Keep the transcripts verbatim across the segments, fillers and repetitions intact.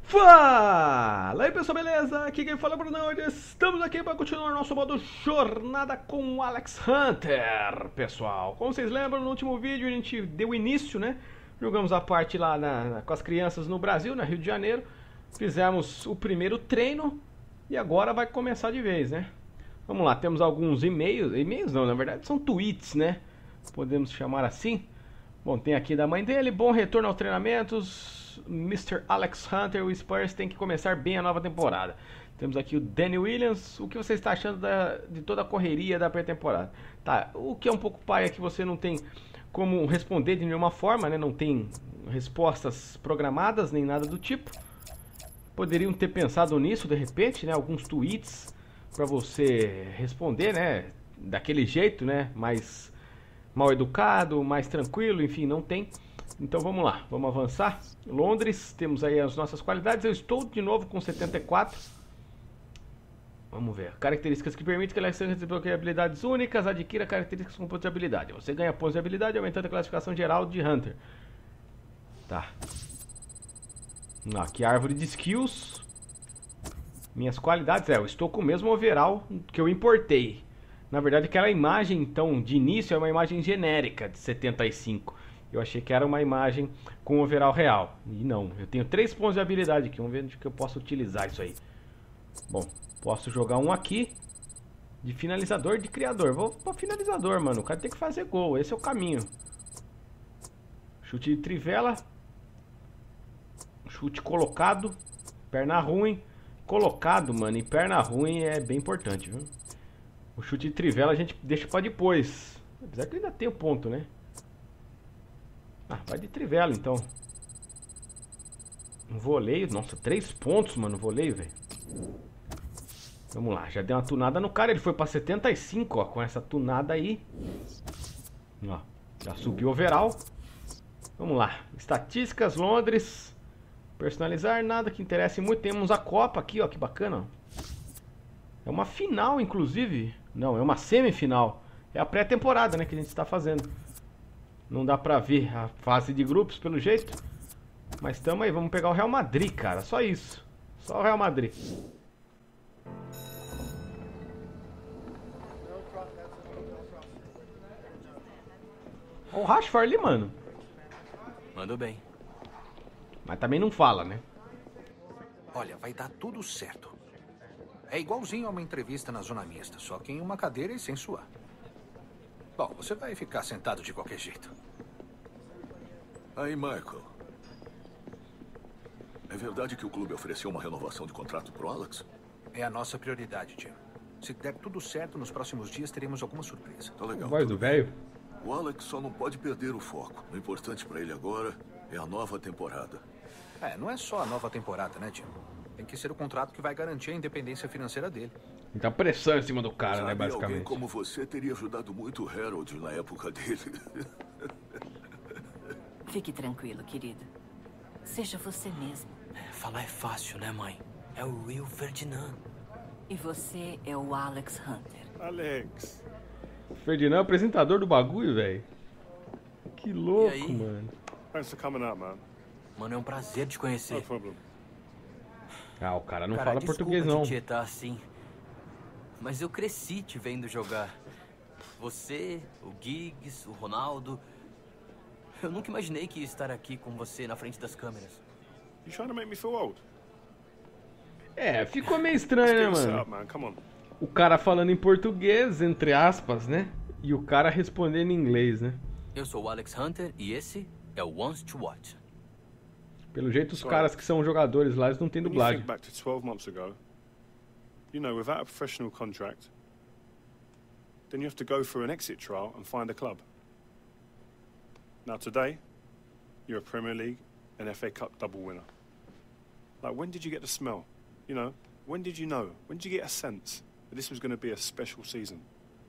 Fala aí pessoal, beleza? Aqui quem fala é o Brunão e estamos aqui para continuar nosso modo Jornada com o Alex Hunter, pessoal. Como vocês lembram, no último vídeo a gente deu início, né? Jogamos a parte lá na, na, com as crianças no Brasil, na Rio de Janeiro. Fizemos o primeiro treino e agora vai começar de vez, né? Vamos lá, temos alguns e-mails, e-mails não, na verdade são tweets, né? Podemos chamar assim. Bom, tem aqui da mãe dele, bom retorno aos treinamentos, mister Alex Hunter, o Spurs tem que começar bem a nova temporada. Temos aqui o Danny Williams, o que você está achando da, de toda a correria da pré-temporada? Tá, o que é um pouco paia é que você não tem como responder de nenhuma forma, né? Não tem respostas programadas, nem nada do tipo. Poderiam ter pensado nisso de repente, né? Alguns tweets para você responder, né? Daquele jeito, né? Mais mal educado, mais tranquilo, enfim, não tem. Então vamos lá, vamos avançar. Londres, temos aí as nossas qualidades. Eu estou de novo com setenta e quatro. Vamos ver. Características que permitem que elas desbloqueiem habilidades únicas. Adquira características com pontos de habilidade. Você ganha pontos de habilidade aumentando a classificação geral de Hunter. Tá. Aqui a árvore de skills. Minhas qualidades, é, eu estou com o mesmo overall que eu importei. Na verdade aquela imagem então de início é uma imagem genérica de setenta e cinco. Eu achei que era uma imagem com overall real. E não, eu tenho três pontos de habilidade aqui. Vamos ver onde que eu posso utilizar isso aí. Bom, posso jogar um aqui de finalizador de criador. Vou para finalizador, mano. O cara tem que fazer gol, esse é o caminho. Chute de trivela. Chute colocado. Perna ruim. Colocado, mano, e perna ruim é bem importante, viu? O chute de trivela a gente deixa pra depois. Apesar que ainda tem o ponto, né? Ah, vai de trivela então. Um voleio, nossa, três pontos, mano, voleio, velho. Vamos lá, já deu uma tunada no cara, ele foi pra setenta e cinco, ó, com essa tunada aí. Ó, já subiu o overall. Vamos lá, estatísticas, Londres. Personalizar, nada que interesse muito. Temos a Copa aqui, ó, que bacana. É uma final, inclusive. Não, é uma semifinal. É a pré-temporada, né, que a gente está fazendo. Não dá pra ver a fase de grupos, pelo jeito. Mas tamo aí, vamos pegar o Real Madrid, cara. Só isso. Só o Real Madrid. Ó o Rashford ali, mano. Mandou bem. Mas também não fala, né? Olha, vai dar tudo certo. É igualzinho a uma entrevista na zona mista, só que em uma cadeira e sem suar. Bom, você vai ficar sentado de qualquer jeito. Aí, Michael. É verdade que o clube ofereceu uma renovação de contrato pro Alex? É a nossa prioridade, Jim. Se der tudo certo, nos próximos dias teremos alguma surpresa. Tá legal. Voz do velho. O Alex só não pode perder o foco. O importante pra ele agora é a nova temporada. É, não é só a nova temporada, né, Jim? Tem que ser o contrato que vai garantir a independência financeira dele. Muita pressão em cima do cara, Sabe, né, basicamente. alguém como você teria ajudado muito o Harold na época dele. Fique tranquilo, querido. Seja você mesmo. Falar é fácil, né, mãe? É o Rio Ferdinand. E você é o Alex Hunter. Alex. Ferdinand é o apresentador do bagulho, velho. Que louco, E aí? mano. Thanks for coming out, man. Mano, é um prazer te conhecer. No problem. Ah, o cara não Cara, fala desculpa português, não. te tietar assim. Mas eu cresci te vendo jogar. Você, o Giggs, o Ronaldo. Eu nunca imaginei que ia estar aqui com você na frente das câmeras. You trying to make me feel old? É, ficou meio estranho, né, Get set mano? up, man. Come on. O cara falando em português, entre aspas, né? E o cara respondendo em inglês, né? Eu sou o Alex Hunter e esse é o Wants to Watch. Pelo jeito, os caras que são jogadores lá, eles não têm When you dublagem. think back to twelve months ago, you know, without a professional contract, then you have to go through an exit trial and find a club. Now today, you're a Premier League and F A Cup double winner. Like, when did you get the smell? You know, when did you know? When did you get a sense that this was going to be a special season?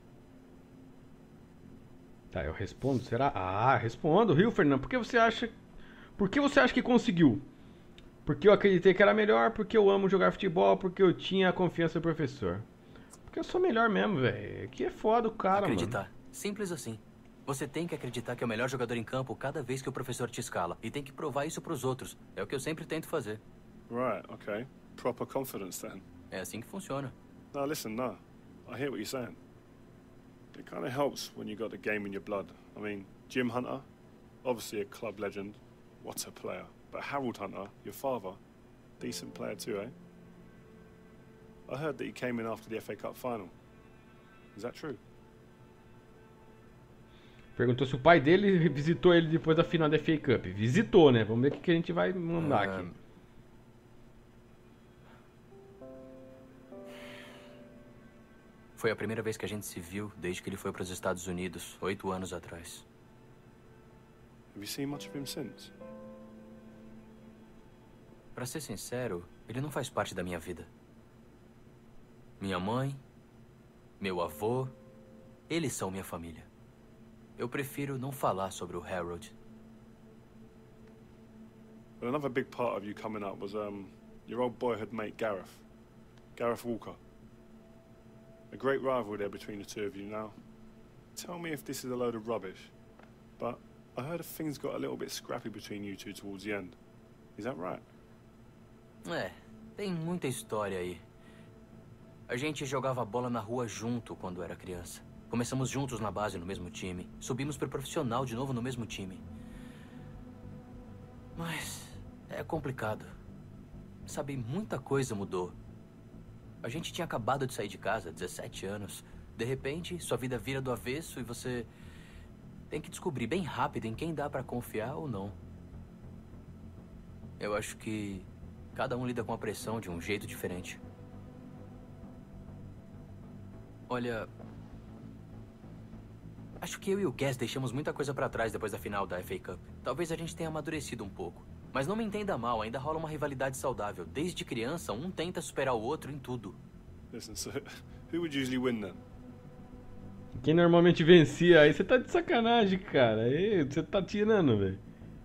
Tá, eu respondo, será? Ah, respondo, Rio Fernando. Por que você acha... Por que você acha que conseguiu? Porque eu acreditei que era melhor, porque eu amo jogar futebol, porque eu tinha a confiança do professor. Porque eu sou melhor mesmo, velho. Aqui é foda o cara, Acreditar. mano. Simples assim. Você tem que acreditar que é o melhor jogador em campo cada vez que o professor te escala. E tem que provar isso pros outros. É o que eu sempre tento fazer. Right, okay. Proper confidence then. É assim que funciona. No, listen, no. I hear what you're saying. It kind of helps when you got the game in your blood. I mean, Jim Hunter, obviously a club legend. What a player. But Harold Hunter, your father, decent player too, eh? I heard that he came in after the F A Cup final. Is that true? Perguntou se o pai dele visitou ele depois da final da F A Cup. Visitou, né? Vamos ver o que que a gente vai mandar aqui. Foi a primeira vez que a gente se viu desde que ele foi para os Estados Unidos, oito anos atrás. Have you seen much of him since? Pra ser sincero, ele não faz parte da minha vida. Minha mãe, meu avô, eles são minha família. Eu prefiro não falar sobre o Harold. Well, another big part of you coming up was um, your old boyhood mate Gareth. Gareth Walker. A great rivalry there between the two of you now. Tell me if this is a load of rubbish, but I heard things got a little bit scrappy between you two towards the end. Is that right? É, tem muita história aí. A gente jogava bola na rua junto quando era criança. Começamos juntos na base no mesmo time. Subimos pro profissional de novo no mesmo time. Mas é complicado. Sabe, muita coisa mudou. A gente tinha acabado de sair de casa, dezessete anos. De repente, sua vida vira do avesso e você tem que descobrir bem rápido em quem dá pra confiar ou não. Eu acho que cada um lida com a pressão de um jeito diferente. Olha, acho que eu e o Gas deixamos muita coisa pra trás depois da final da F A Cup. Talvez a gente tenha amadurecido um pouco. Mas não me entenda mal, ainda rola uma rivalidade saudável. Desde criança, um tenta superar o outro em tudo. Listen, so who would usually win then? Quem normalmente vencia? Aí você tá de sacanagem, cara. Aí você tá tirando, velho.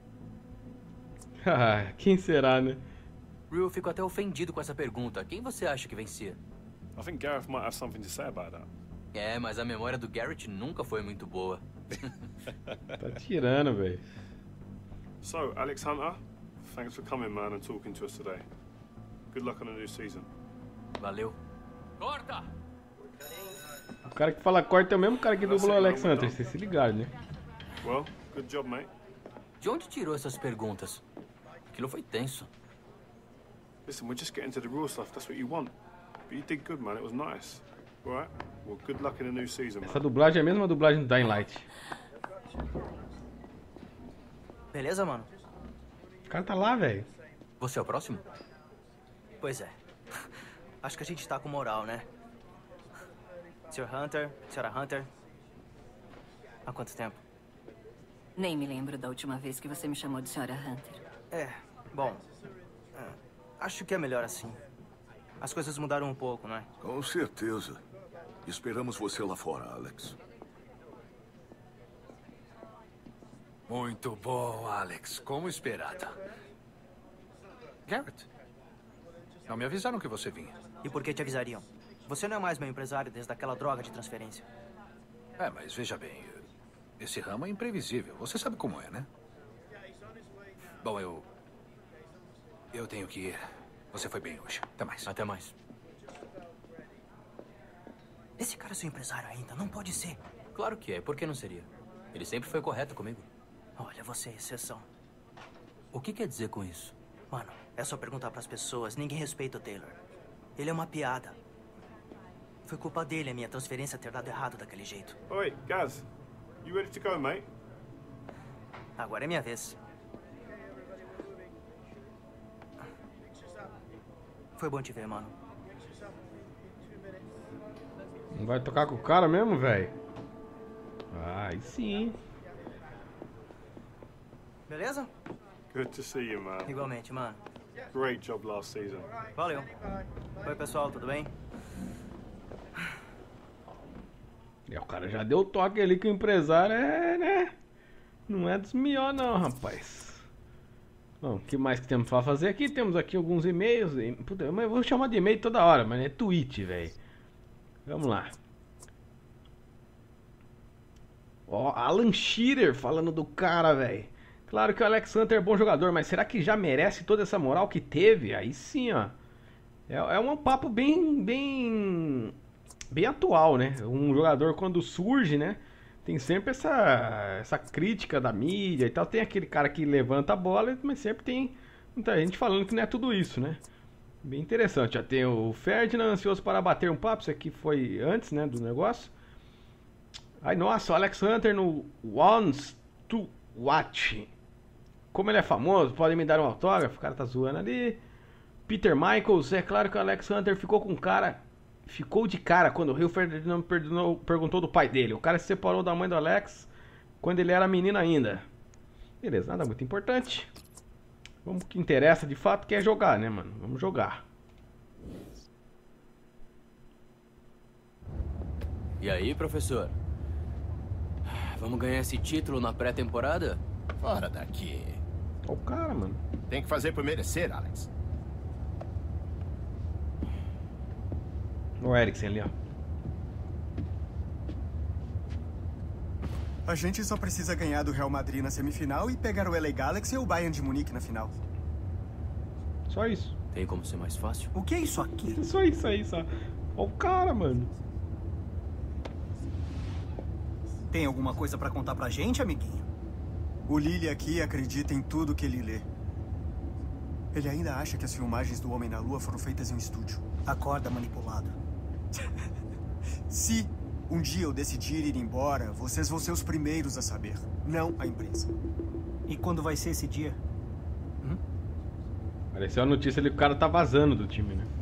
Ah, quem será, né? Ryu ficou até ofendido com essa pergunta. Quem você acha que vencia? I think Gareth might have something to say about that. É, mas a memória do Garrett nunca foi muito boa. Tá tirando, velho. So, Alex Hunter, thanks for coming, man, and talking to us today. Good luck on the new season. Valeu. Corta! O cara que fala corta é o mesmo cara que dublou o Alex Hunter, vocês se ligaram, né? Well, good job, mate. De onde tirou essas perguntas? Aquilo foi tenso. Listen, we're just getting to the real stuff. That's what you want. But you did good, man. It was nice. All right? Well, good luck in the new season, man. Essa dublagem é a mesma dublagem do Dying Light. Beleza, mano? O cara tá lá, velho. Você é o próximo? Pois é. Acho que a gente tá com moral, né? senhor Hunter, senhora Hunter. Há quanto tempo? Nem me lembro da última vez que você me chamou de senhora Hunter. É, bom. é, acho que é melhor assim. As coisas mudaram um pouco, não é? Com certeza. Esperamos você lá fora, Alex. Muito bom, Alex. Como esperado. Garrett, não me avisaram que você vinha. E por que te avisariam? Você não é mais meu empresário desde aquela droga de transferência. É, mas veja bem, esse ramo é imprevisível. Você sabe como é, né? Bom, eu... Eu tenho que ir. Você foi bem hoje. Até mais. Até mais. Esse cara é seu empresário ainda? Não pode ser. Claro que é. Por que não seria? Ele sempre foi correto comigo. Olha, você é exceção. O que quer dizer com isso? Mano, é só perguntar pras pessoas. Ninguém respeita o Taylor. Ele é uma piada. Foi culpa dele a minha transferência ter dado errado daquele jeito. Oi, Gaz. You ready to go, mate? Agora é minha vez. Foi bom te ver, mano. Não vai tocar com o cara mesmo, velho? Ah, aí sim. Beleza? Good to see you, man. Igualmente, mano. Great job last season. Valeu. Oi, pessoal, tudo bem? É, o cara já deu o toque ali que o empresário é, né? Não é dos melhores não, rapaz. Bom, o que mais que temos pra fazer aqui? Temos aqui alguns e-mails. Puta, eu vou chamar de e-mail toda hora, mas é tweet, velho. Vamos lá. Ó, Alan Shearer falando do cara, velho. Claro que o Alex Hunter é bom jogador, mas será que já merece toda essa moral que teve? Aí sim, ó. É, é um papo bem, bem, bem atual, né? Um jogador quando surge, né? Tem sempre essa, essa crítica da mídia e tal. Tem aquele cara que levanta a bola, mas sempre tem muita gente falando que não é tudo isso, né? Bem interessante. Já tem o Ferdinand ansioso para bater um papo. Isso aqui foi antes, né, do negócio. Ai, nossa, o Alex Hunter no Wants to Watch. Como ele é famoso, podem me dar um autógrafo? O cara tá zoando ali. Peter Michaels, é claro que o Alex Hunter ficou com cara... Ficou de cara quando o Rio Ferdinand perguntou do pai dele. O cara se separou da mãe do Alex quando ele era menino ainda. Beleza, nada muito importante. Vamos o que interessa de fato, que é jogar, né, mano? Vamos jogar. E aí, professor? Vamos ganhar esse título na pré-temporada? Fora daqui. Olha o cara, mano. Tem que fazer por merecer, Alex. O Eriksen ali, ó. A gente só precisa ganhar do Real Madrid na semifinal e pegar o L A Galaxy e o Bayern de Munique na final. Só isso. Tem como ser mais fácil? O que é isso aqui? Só isso aí, só. Olha o cara, mano. Tem alguma coisa pra contar pra gente, amiguinho? O Lily aqui acredita em tudo que ele lê. Ele ainda acha que as filmagens do Homem na Lua foram feitas em um estúdio. Acorda, manipulado. Se um dia eu decidir ir embora, vocês vão ser os primeiros a saber, não a imprensa. E quando vai ser esse dia? Hum? Pareceu a notícia ali que o cara tá vazando do time, né?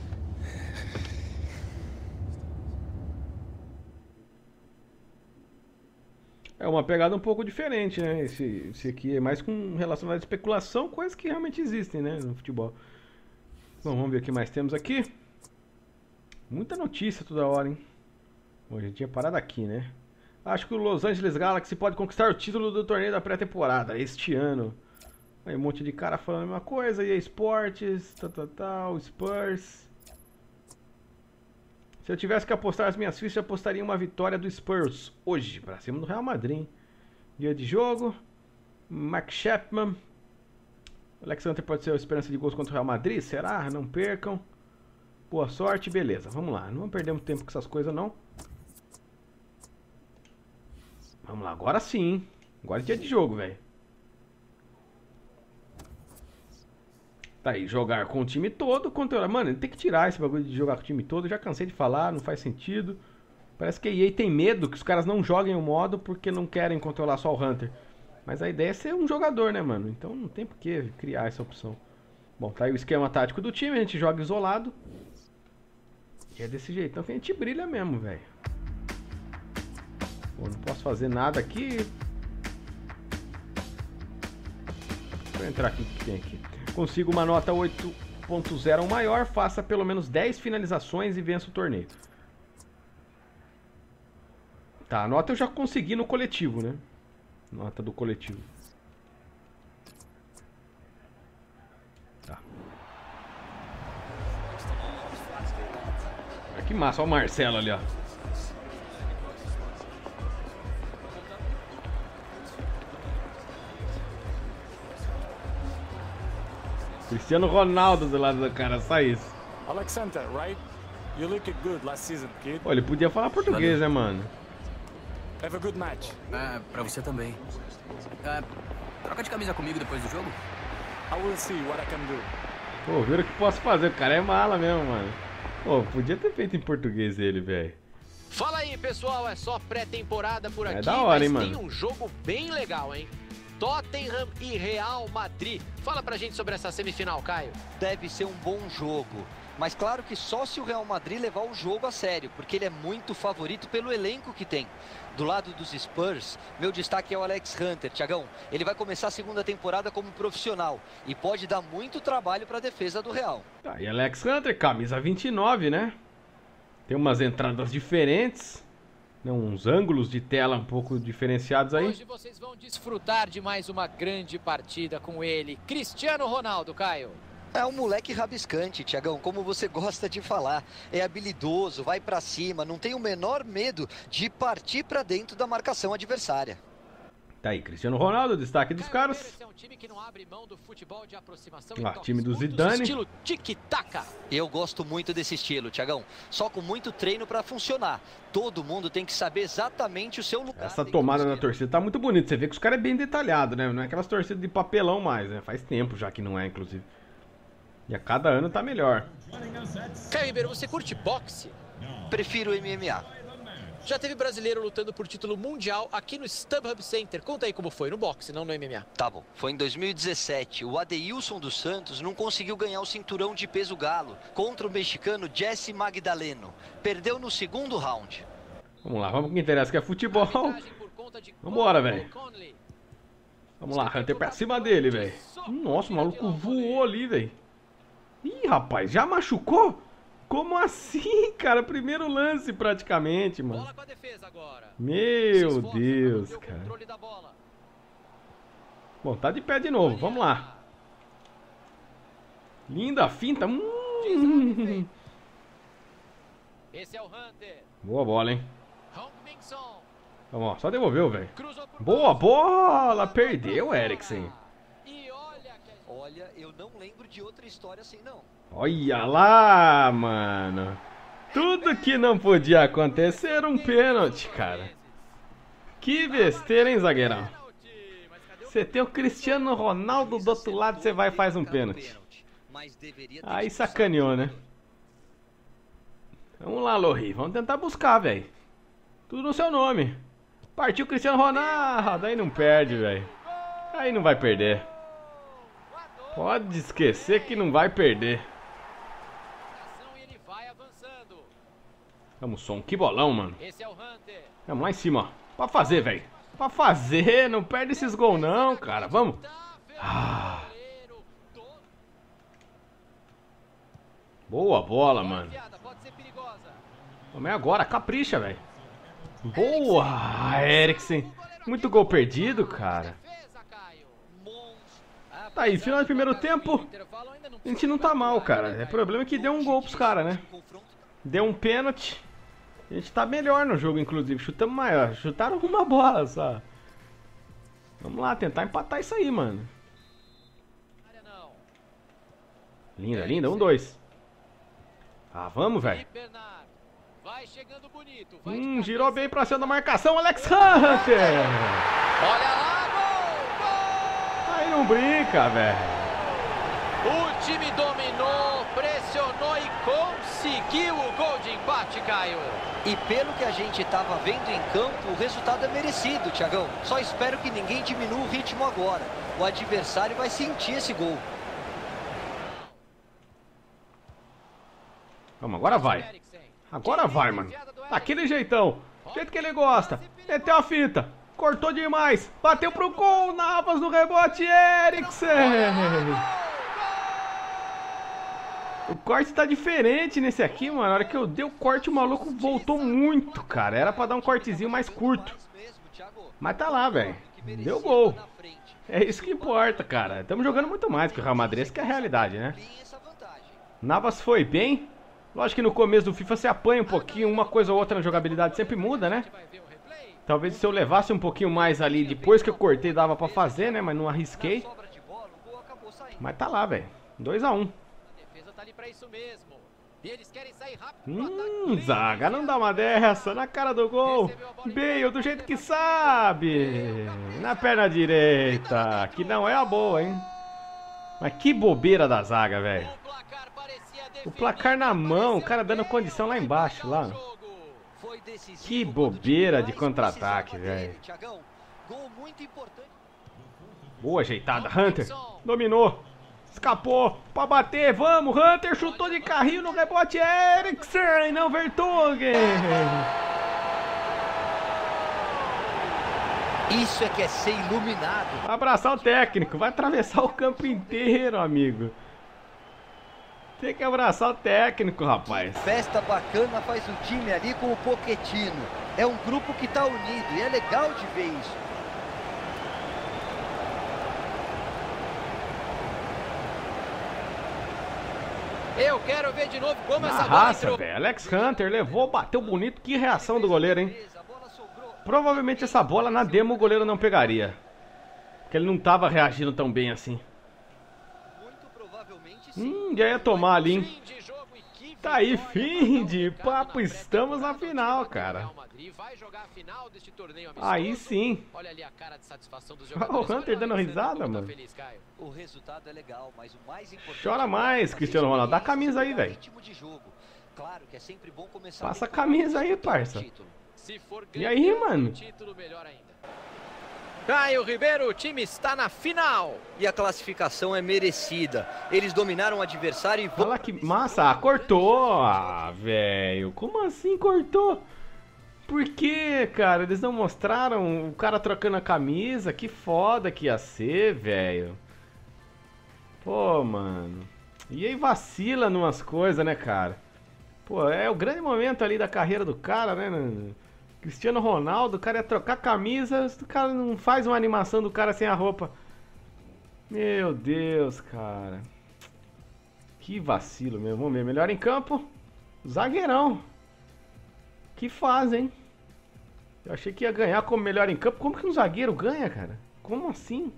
É uma pegada um pouco diferente, né? Esse, esse aqui é mais com relacionado à especulação, coisas que realmente existem, né, no futebol. Bom, vamos ver o que mais temos aqui. Muita notícia toda hora, hein? Bom, a gente tinha parado aqui, né? Acho que o Los Angeles Galaxy pode conquistar o título do torneio da pré-temporada este ano. Aí um monte de cara falando a mesma coisa. E a Esportes, tal, tal, tal, Spurs. Se eu tivesse que apostar as minhas fichas, eu apostaria em uma vitória do Spurs hoje, pra cima do Real Madrid, hein? Dia de jogo. Mark Chapman. Alex Hunter pode ser a esperança de gols contra o Real Madrid? Será? Não percam. Boa sorte, beleza. Vamos lá, não vamos perder muito tempo com essas coisas, não. Vamos lá, agora sim, hein? Agora é dia de jogo, velho. Tá aí, jogar com o time todo, controlar. Mano, tem que tirar esse bagulho de jogar com o time todo. Eu já cansei de falar, não faz sentido. Parece que a E A tem medo que os caras não joguem o modo porque não querem controlar só o Hunter. Mas a ideia é ser um jogador, né, mano? Então não tem por que criar essa opção. Bom, tá aí o esquema tático do time, a gente joga isolado. E é desse jeito, então que a gente brilha mesmo, velho. Bom, não posso fazer nada aqui. Vou entrar aqui, o que tem aqui? Consigo uma nota oito ponto zero ou maior, faça pelo menos dez finalizações e vença o torneio. Tá, a nota eu já consegui no coletivo, né? Nota do coletivo. Tá. Olha que massa, olha o Marcelo ali, ó. Cristiano Ronaldo do lado do cara, só isso. Alex Hunter, right? You looked good last season, kid. Pô, ele podia falar português, né, mano? Have a good match. Ah, pra você também. Ah, troca de camisa comigo depois do jogo? I will see what I can do. Pô, viram o que posso fazer? O cara é mala mesmo, mano. Pô, podia ter feito em português ele, velho. Fala aí, pessoal. É só pré-temporada por aqui, é da hora, hein, mas mano? tem um jogo bem legal, hein? Tottenham e Real Madrid. Fala pra gente sobre essa semifinal, Caio. Deve ser um bom jogo. Mas claro que só se o Real Madrid levar o jogo a sério, porque ele é muito favorito pelo elenco que tem. Do lado dos Spurs, meu destaque é o Alex Hunter. Tiagão, ele vai começar a segunda temporada como profissional e pode dar muito trabalho para a defesa do Real. Tá, e Alex Hunter, camisa vinte e nove, né? Tem umas entradas diferentes, né? Uns ângulos de tela um pouco diferenciados aí. Hoje vocês vão desfrutar de mais uma grande partida com ele, Cristiano Ronaldo, Caio. É um moleque rabiscante, Tiagão, como você gosta de falar. É habilidoso, vai pra cima, não tem o menor medo de partir pra dentro da marcação adversária. Tá aí, Cristiano Ronaldo, destaque dos caras. Ah, time do Zidane. Estilo tic-tac. Eu gosto muito desse estilo, Thiagão. Só com muito treino pra funcionar. Todo mundo tem que saber exatamente o seu lugar. Essa tomada da torcida tá muito bonita. Você vê que os caras é bem detalhado, né? Não é aquelas torcidas de papelão mais, né? Faz tempo já que não é, inclusive. E a cada ano tá melhor. Caio Ribeiro, você curte boxe? Prefiro M M A. Já teve brasileiro lutando por título mundial aqui no StubHub Center. Conta aí como foi, no boxe, não no M M A. Tá bom, foi em dois mil e dezessete. O Adeilson dos Santos não conseguiu ganhar o cinturão de peso galo contra o mexicano Jesse Magdaleno. Perdeu no segundo round. Vamos lá, vamos pro que interessa, que é futebol. Vambora, velho. Vamos lá, Hunter pra cima dele, velho. Nossa, o maluco voou ali, velho. Ih, rapaz, já machucou? Como assim, cara? Primeiro lance praticamente, mano. Meu Deus, cara. Bom, tá de pé de novo. Vamos lá. Linda finta. Hum. Boa bola, hein? Vamos, ó. Só devolveu, velho. Boa bola. Perdeu, Eriksen. Olha, eu não lembro de outra história assim, não. Olha lá, mano. Tudo que não podia acontecer era um pênalti, cara. Que besteira, hein, zagueirão? Você tem o Cristiano Ronaldo do outro lado, você vai e faz um pênalti. Aí sacaneou, né? Vamos lá, Lohri. Vamos tentar buscar, velho. Tudo no seu nome. Partiu Cristiano Ronaldo. Aí não perde, velho. Aí não vai perder. Pode esquecer que não vai perder. Vamos, som. Que bolão, mano. Vamos lá em cima, ó. Pra fazer, velho. Pra fazer. Não perde esses gols, não, cara. Vamos. Ah. Boa bola, mano. Vamos agora. Capricha, velho. Boa, Eriksen. Muito gol perdido, cara. Tá aí, final do primeiro tempo. A gente não tá mal, cara. O problema é que deu um gol pros caras, né? Deu um pênalti. A gente tá melhor no jogo, inclusive. Chutamos maior. Chutaram uma bola só. Vamos lá, tentar empatar isso aí, mano. Linda, linda. Um, dois. Ah, vamos, velho. Hum, girou bem pra cima da marcação. Alex Hunter. Olha lá, gol! Aí não brinca, velho. O time dominou, pressionou e conseguiu o gol de empate, Caio. E pelo que a gente estava vendo em campo, o resultado é merecido, Thiagão. Só espero que ninguém diminua o ritmo agora. O adversário vai sentir esse gol. Vamos, agora vai. Agora vai, mano. Daquele jeitão. Do jeito que ele gosta. Meteu a fita. Cortou demais. Bateu pro gol. Navas no rebote. Eriksen. O corte tá diferente nesse aqui, mano. Na hora que eu dei o corte, o maluco voltou muito, cara. Era pra dar um cortezinho mais curto. Mas tá lá, velho. Deu gol. É isso que importa, cara. Estamos jogando muito mais que o Real Madrid. Essa que é a realidade, né? Navas foi bem. Lógico que no começo do FIFA você apanha um pouquinho. Uma coisa ou outra na jogabilidade sempre muda, né? Talvez se eu levasse um pouquinho mais ali, depois que eu cortei, dava pra fazer, né? Mas não arrisquei. Mas tá lá, velho. dois a um. Hum, zaga, não dá uma dessa. Na cara do gol. Bale, do jeito que sabe. Na perna direita. Que não é a boa, hein? Mas que bobeira da zaga, velho. O placar na mão. O cara dando condição lá embaixo, lá. Que bobeira de contra-ataque, velho. Boa ajeitada, Hunter. Dominou. Escapou pra bater. Vamos, Hunter chutou de carrinho no rebote. Eriksen, não Vertonghen. Isso é que é ser iluminado. Abraçar o técnico. Vai atravessar o campo inteiro, amigo. Tem que abraçar o técnico, rapaz. Festa bacana faz o time ali com o Pochettino. É um grupo que tá unido e é legal de ver isso. Eu quero ver de novo como Na essa bola raça, entrou. velho. Alex Hunter levou, bateu bonito. Que reação do goleiro, hein? Provavelmente essa bola na demo o goleiro não pegaria. Porque ele não tava reagindo tão bem assim. Hum, já ia tomar ali, hein? Tá aí, fim de papo, estamos na final, cara. Aí sim. Olha o Hunter dando risada, mano. O resultado é legal, mas o mais importante. Chora mais, Cristiano Ronaldo. Dá a camisa aí, velho. Claro que é sempre bom começar. Passa a camisa aí, parça. E aí, mano? Caio Ribeiro, o time está na final. E a classificação é merecida. Eles dominaram o adversário e... Olha que massa. Ah, cortou. Ah, velho. Como assim cortou? Por que, cara? Eles não mostraram o cara trocando a camisa? Que foda que ia ser, velho. Pô, mano. E aí vacila numas coisas, né, cara? Pô, é o grande momento ali da carreira do cara, né? Cristiano Ronaldo, o cara ia trocar camisa, o cara não faz uma animação do cara sem a roupa. Meu Deus, cara. Que vacilo mesmo. Vamos ver, melhor em campo, zagueirão. Que faz, hein? Eu achei que ia ganhar como melhor em campo. Como que um zagueiro ganha, cara? Como assim?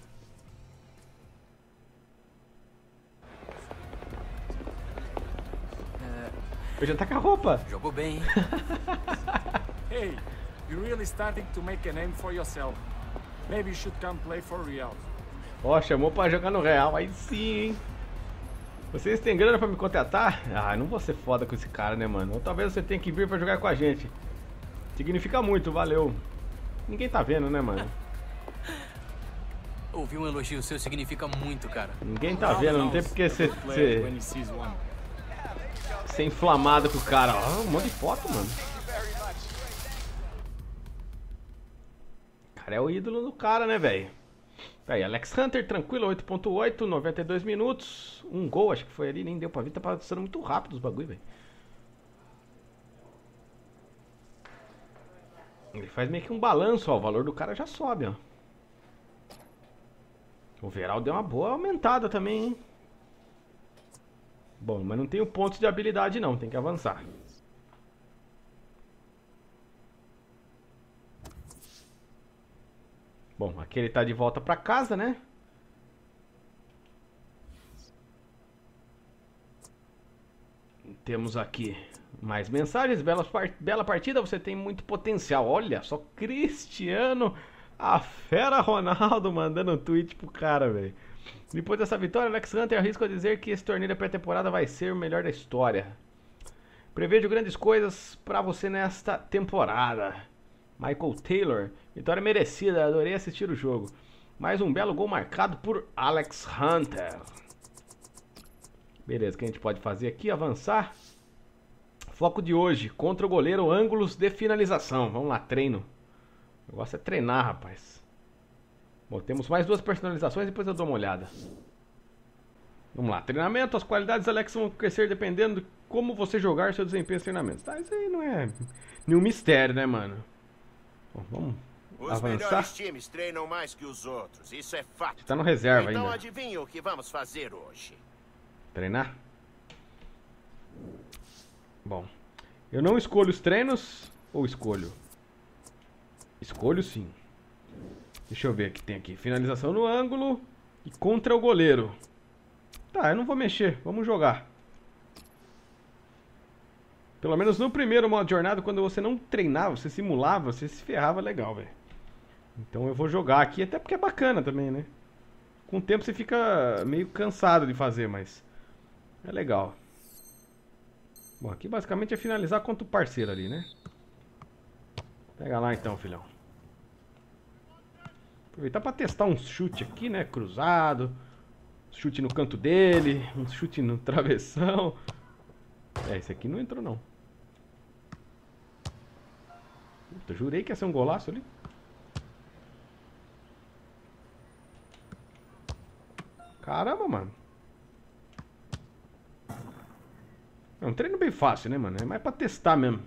Ele já tá com a roupa. Jogou bem, hein? Hey, you're really starting to make a name for yourself. Maybe you should come play for Real. Ó, chamou pra jogar no Real, aí sim, hein? Vocês têm grana pra me contratar? Ah, não vou ser foda com esse cara, né, mano? Ou talvez você tenha que vir pra jogar com a gente. Significa muito, valeu. Ninguém tá vendo, né, mano? Ouvir um elogio seu significa muito, cara. Ninguém tá vendo, não tem porque você ser, ser inflamado com o cara. Ó, um monte de foto, mano. O cara é o ídolo do cara, né, velho? Aí, Alex Hunter, tranquilo, oito ponto oito, noventa e dois minutos. Um gol, acho que foi ali, nem deu pra ver. Tá passando muito rápido os bagulho, velho. Ele faz meio que um balanço, ó. O valor do cara já sobe, ó. O Veral deu uma boa aumentada também, hein? Bom, mas não tenho pontos de habilidade, não. Tem que avançar. Bom, aqui ele tá de volta pra casa, né? Temos aqui mais mensagens. Bela, bela partida, você tem muito potencial. Olha só, Cristiano, a fera Ronaldo mandando um tweet pro cara, velho. Depois dessa vitória, Alex Hunter arrisca dizer que esse torneio da pré-temporada vai ser o melhor da história. Prevejo grandes coisas pra você nesta temporada. Michael Taylor, vitória merecida, adorei assistir o jogo. Mais um belo gol marcado por Alex Hunter. Beleza, o que a gente pode fazer aqui? Avançar. Foco de hoje, contra o goleiro, ângulos de finalização. Vamos lá, treino. O negócio é treinar, rapaz. Bom, temos mais duas personalizações, depois eu dou uma olhada. Vamos lá, treinamento, as qualidades Alex vão crescer dependendo de como você jogar seu desempenho nos treinamentos. Tá, isso aí não é nenhum mistério, né, mano? Bom, vamos os avançar. Os melhores times treinam mais que os outros, isso é fato. Tá no reserva então, ainda. Então adivinha o que vamos fazer hoje? Treinar? Bom, eu não escolho os treinos ou escolho? Escolho sim. Deixa eu ver o que tem aqui. Finalização no ângulo e contra o goleiro. Tá, eu não vou mexer. Vamos jogar. Pelo menos no primeiro modo de jornada, quando você não treinava, você simulava, você se ferrava legal, velho. Então eu vou jogar aqui, até porque é bacana também, né? Com o tempo você fica meio cansado de fazer, mas é legal. Bom, aqui basicamente é finalizar contra o parceiro ali, né? Pega lá então, filhão. Aproveitar pra testar um chute aqui, né? Cruzado. Chute no canto dele. Um chute no travessão. É, esse aqui não entrou, não. Puta, jurei que ia ser um golaço ali. Caramba, mano. É um treino bem fácil, né, mano? É mais pra testar mesmo.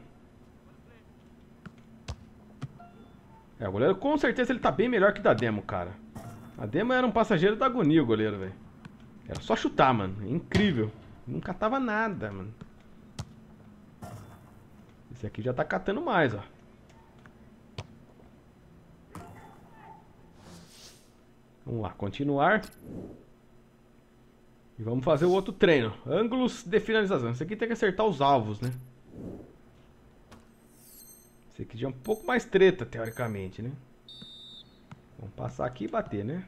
É, o goleiro com certeza ele tá bem melhor que da demo, cara. A demo era um passageiro da agonia, o goleiro, velho. Era só chutar, mano. É incrível. Não catava nada, mano. Esse aqui já tá catando mais, ó. Vamos lá, continuar. E vamos fazer o outro treino. Ângulos de finalização. Esse aqui tem que acertar os alvos, né? Esse aqui já é um pouco mais treta, teoricamente, né? Vamos passar aqui e bater, né?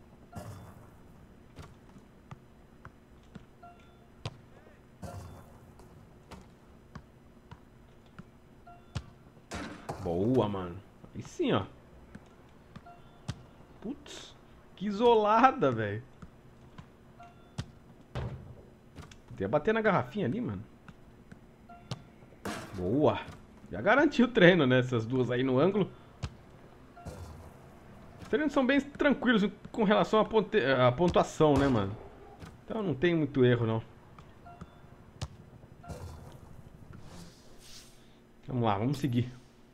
Boa, mano. Aí sim, ó. Putz. Que isolada, velho. Ia bater na garrafinha ali, mano. Boa. Já garantiu o treino, né? Essas duas aí no ângulo. Os treinos são bem tranquilos com relação à ponte... à pontuação, né, mano? Então não tem muito erro, não. Vamos lá, vamos seguir.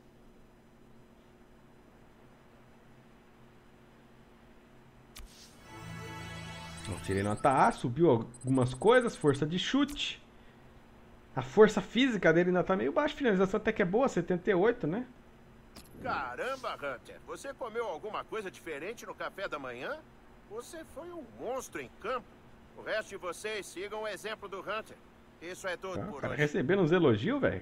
Eu tirei nota A, subiu algumas coisas, força de chute. A força física dele ainda tá meio baixa, finalização até que é boa, setenta e oito, né? Caramba, Hunter, você comeu alguma coisa diferente no café da manhã? Você foi um monstro em campo. O resto de vocês sigam o exemplo do Hunter. Isso é tudo Ah, por o cara hoje. recebendo uns elogios, velho.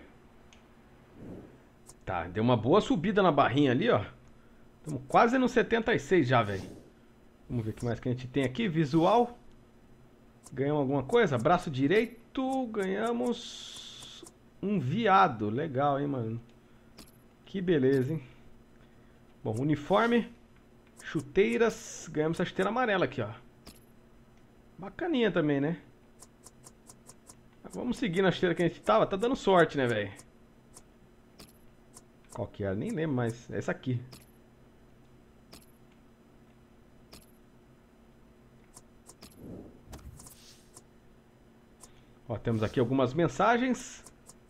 Tá, deu uma boa subida na barrinha ali, ó. Estamos quase no setenta e seis já, velho. Vamos ver o que mais que a gente tem aqui. Visual. Ganhamos alguma coisa? Braço direito. Ganhamos um viado. Legal, hein, mano. Que beleza, hein. Bom, uniforme. Chuteiras. Ganhamos essa chuteira amarela aqui, ó. Bacaninha também, né? Vamos seguir na chuteira que a gente tava. Tá dando sorte, né, velho? Qual que era? Nem lembro mais. Essa aqui. Ó, temos aqui algumas mensagens.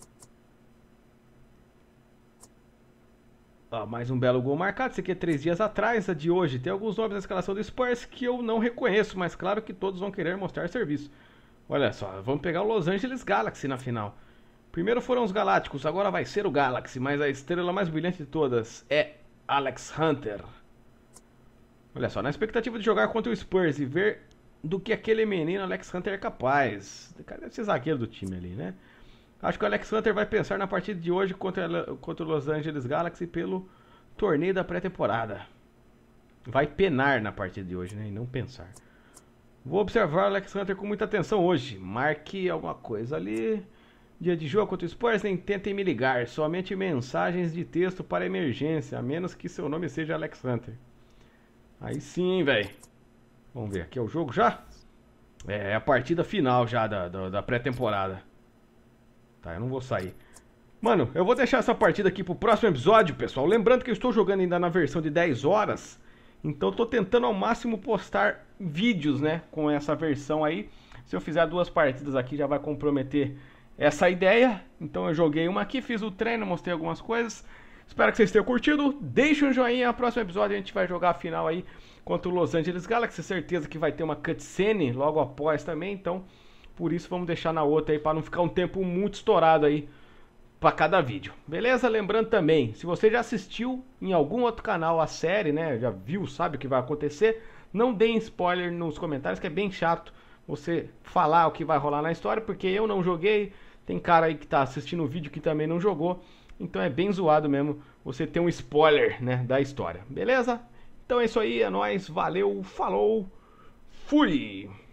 Ó, mais um belo gol marcado. Esse aqui é três dias atrás, a de hoje. Tem alguns nomes na escalação do Spurs que eu não reconheço, mas claro que todos vão querer mostrar serviço. Olha só, vamos pegar o Los Angeles Galaxy na final. Primeiro foram os Galácticos, agora vai ser o Galaxy, mas a estrela mais brilhante de todas é Alex Hunter. Olha só, na expectativa de jogar contra o Spurs e ver do que aquele menino Alex Hunter é capaz. O cara deve ser zagueiro do time ali, né? Acho que o Alex Hunter vai pensar na partida de hoje contra, contra o Los Angeles Galaxy pelo torneio da pré-temporada. Vai penar na partida de hoje, né? E não pensar. Vou observar o Alex Hunter com muita atenção hoje. Marque alguma coisa ali. Dia de jogo contra o Spurs, nem tentem me ligar. Somente mensagens de texto para emergência, a menos que seu nome seja Alex Hunter. Aí sim, velho. Vamos ver, aqui é o jogo já? É, é a partida final já da, da, da pré-temporada. Tá, eu não vou sair. Mano, eu vou deixar essa partida aqui pro próximo episódio, pessoal. Lembrando que eu estou jogando ainda na versão de dez horas. Então eu tô tentando ao máximo postar vídeos, né, com essa versão aí. Se eu fizer duas partidas aqui já vai comprometer essa ideia. Então eu joguei uma aqui, fiz o treino, mostrei algumas coisas. Espero que vocês tenham curtido. Deixe um joinha, no próximo episódio a gente vai jogar a final aí contra o Los Angeles Galaxy. Certeza que vai ter uma cutscene logo após também, então por isso vamos deixar na outra aí para não ficar um tempo muito estourado aí para cada vídeo. Beleza? Lembrando também, se você já assistiu em algum outro canal a série, né, já viu, sabe o que vai acontecer, não deem spoiler nos comentários, que é bem chato você falar o que vai rolar na história, porque eu não joguei, tem cara aí que tá assistindo o vídeo que também não jogou, então é bem zoado mesmo você ter um spoiler, né, da história. Beleza? Então é isso aí, é nóis, valeu, falou, fui!